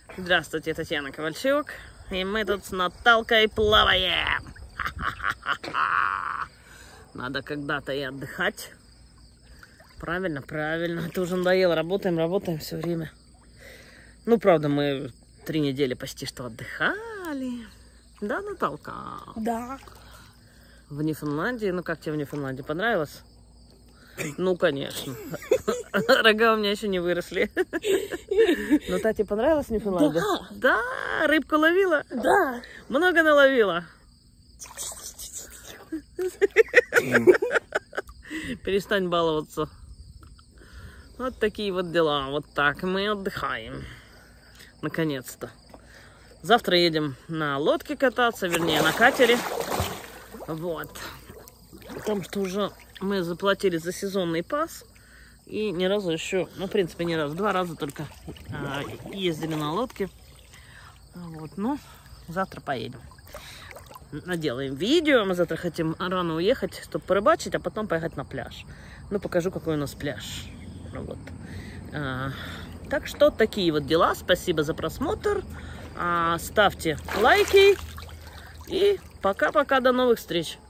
Здравствуйте, Татьяна Ковальчук. И мы тут с Наталкой плаваем. Надо когда-то и отдыхать. Правильно, правильно. Это уже надоело. Работаем все время. Ну, правда, мы 3 недели почти что отдыхали. Да, Наталка? Да. В Ньюфаундланде. Ну, как тебе в Ньюфаундланде? Понравилось? Ну, конечно. Рога у меня еще не выросли. Ну, Тате понравилось Ньюфаундланде? Да. Да, рыбку ловила? Да. Много наловила? Перестань баловаться. Вот такие вот дела. Вот так мы отдыхаем. Наконец-то. Завтра едем на лодке кататься, вернее, на катере. Вот. Потому что уже мы заплатили за сезонный пас. И ни разу еще, ну, в принципе, ни разу, 2 раза только ездили на лодке. Вот, ну, завтра поедем. Наделаем видео. Мы завтра хотим рано уехать, чтобы порыбачить, а потом поехать на пляж. Ну, покажу, какой у нас пляж. Вот. Так что такие вот дела. Спасибо за просмотр. Ставьте лайки. И пока-пока, до новых встреч.